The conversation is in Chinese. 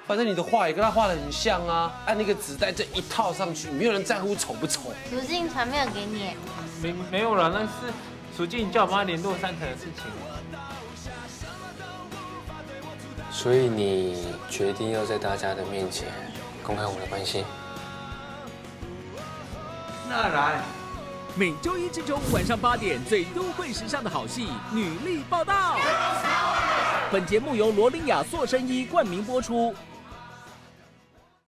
反正你的画也跟他画的很像啊，按那个纸袋这一套上去，没有人在乎丑不丑。 苏静传没有给你。 没有了，那是苏静叫我帮他联络3层的事情。 所以你决定要在大家的面前公开我们的关系？ 那来。 每周一至周五晚上8点，最都会时尚的好戏《女力报道》。本节目由罗琳雅塑身衣冠名播出。